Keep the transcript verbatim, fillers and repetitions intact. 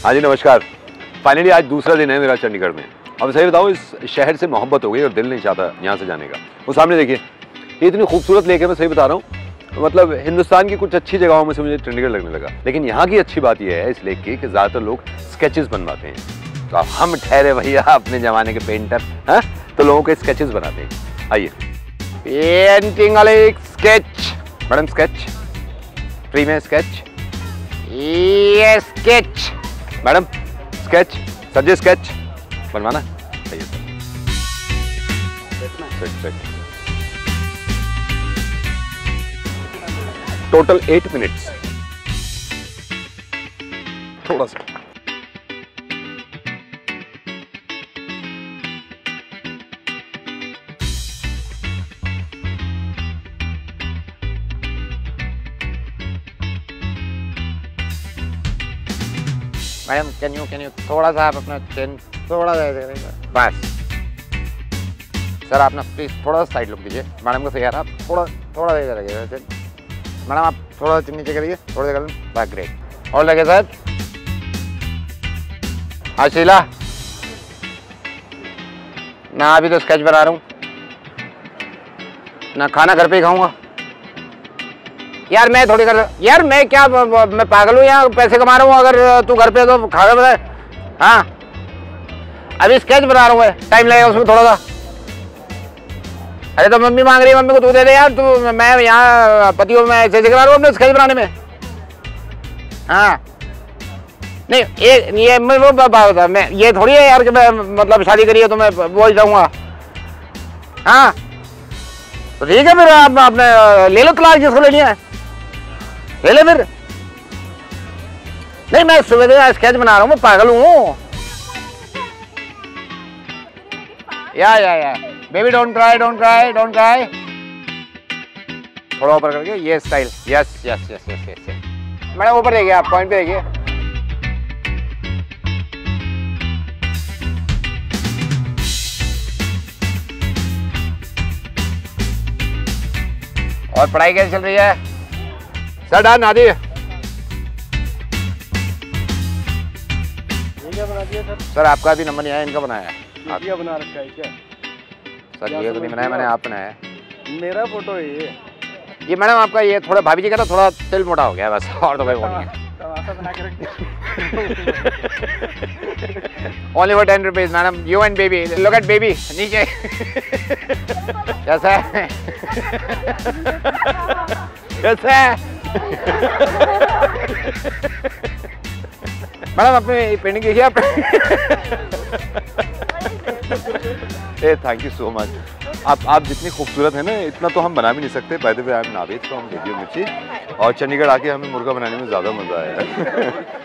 हाँ जी नमस्कार। फाइनली आज दूसरा दिन है मेरा चंडीगढ़ में। अब सही बताओ, इस शहर से मोहब्बत हो गई और दिल नहीं चाहता यहाँ से जाने का। वो सामने देखिए, ये इतनी खूबसूरत लेक है, मैं सही बता रहा हूँ। मतलब हिंदुस्तान की कुछ अच्छी जगहों में से मुझे चंडीगढ़ लगने लगा। लेकिन यहाँ की अच्छी बात यह है इस लेक की कि ज़्यादातर लोग स्केचेस बनवाते हैं। तो अब हम ठहरे भैया अपने ज़माने के पेंटर, हैं? तो लोगों के स्केचेस बनाते हैं। आइए, पेंटिंग वाले स्केच। मैडम स्केच, ट्री में स्केच, ये sketch. Madam sketch, sir ji sketch बनवाना। आइए sir, set set. Total eight minutes. थोड़ा सा madam can you can you थोड़ा सा आप अपना चेन थोड़ा सा बस। सर आप ना प्लीज़ थोड़ा सा साइड लुक दीजिए मैडम को। सही यार, आप थोड़ा थोड़ा देर लगे चेन। मैडम आप थोड़ा सा नीचे करिए, थोड़ा देर कर बस। ग्रेट। और लगे सर। हाँ शीला, ना अभी तो स्केच बना रहा हूँ ना, खाना घर पे ही खाऊंगा। यार मैं थोड़ी कर यार मैं क्या मैं पागल हूँ, यहाँ पैसे कमा रहा हूँ। अगर तू घर पे तो खा बता। हाँ अभी स्केच बना रहा हूँ, टाइम लगेगा उसमें थोड़ा सा। अरे तो मम्मी मांग रही है, मम्मी को तू दे दे यार। तू मैं यहाँ पति को मैं ऐसे करा रहा हूँ अपने स्केच बनाने में। हाँ नहीं ये ये मैं वो बात होता मैं ये थोड़ी है यार कि मैं मतलब शादी करी है तो मैं वो ही जाऊँगा। हाँ तो ठीक है फिर आप अपने ले लो क्लास जिसको लेनी है ले ले फिर। नहीं मैं सुबह से स्केच बना रहा हूँ, मैं पागल हूँ। Yeah yeah yeah baby don't cry don't cry don't cry. थोड़ा ऊपर करके ये style. Yes yes yes yes yes madam ऊपर देखिए, आप पॉइंट पे देखिए। और पढ़ाई कैसे चल रही है सर? डन आदि क्या बना दिया सर? सर आपका भी नंबर नहीं आया, इनका बनाया है। आप क्या बना रखा है क्या? सर ये तो नहीं बनाया मैंने, आप बनाया है। मेरा फोटो है ये। ये मैडम आपका ये थोड़ा भाभी जी का ना थोड़ा तिल मोटा हो गया बस, और तो कोई वो नहीं है। बना के रख only for ten rupees madam. You and baby, look at baby नीचे। कैसा है कैसा है मैडम अपनी पेंटिंग देखिए आप। ए थैंक यू सो मच। आप आप जितनी खूबसूरत है ना, इतना तो हम बना भी नहीं सकते। By the way I am Naved from radio Mirchi, और चंडीगढ़ आके हमें मुर्गा बनाने में ज़्यादा मज़ा आया है।